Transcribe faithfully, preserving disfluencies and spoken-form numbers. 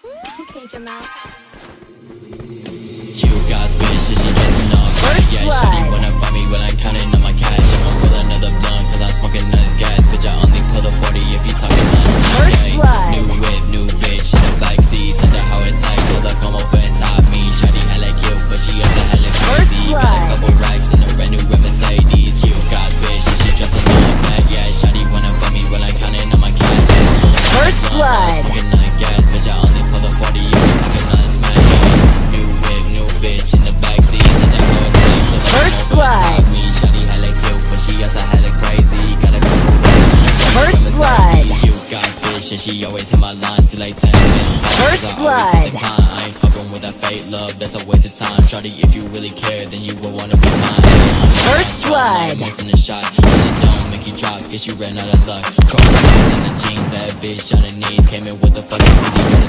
Okay, Jamal. You got bitch, she dressing all First yeah, blood. shawty wanna find me when I'm counting on my cash. I'ma roll another blunt, cause I'm smoking nice gas. Bitch, I only pull the forty if you talking nice. First Okay, blood. new whip, new bitch in the black seat. Send her how it tight, pull her come over and top me. Shawty hella cute, but she also hella First crazy. Got blood. a couple racks in a brand new whip Mercedes. You got bitch, she dressing all black. Yeah, shawty wanna find me when I'm counting on my cash. First blood. Smoking nice gas, bitch, I only pull the forty if you talking nice. Man, new whip, new bitch in the back seat. Send her how it tight, pull her First come over and blood. top me. Shawty hella cute, but she also hella crazy. Got a couple racks in a brand new First whip blood. Mercedes. You got bitch, and she always hit my lines till like ten minutes. First I always blood. hit the pine. I ain't fucking with that fake love, that's a waste of time. Shawty, if you really care, then you would wanna be mine. First blood. Most in the shot, but you don't make you drop, guess you ran out of luck. Chrome in the jeans, bad bitch on her knees, came in with the fucking Uzi.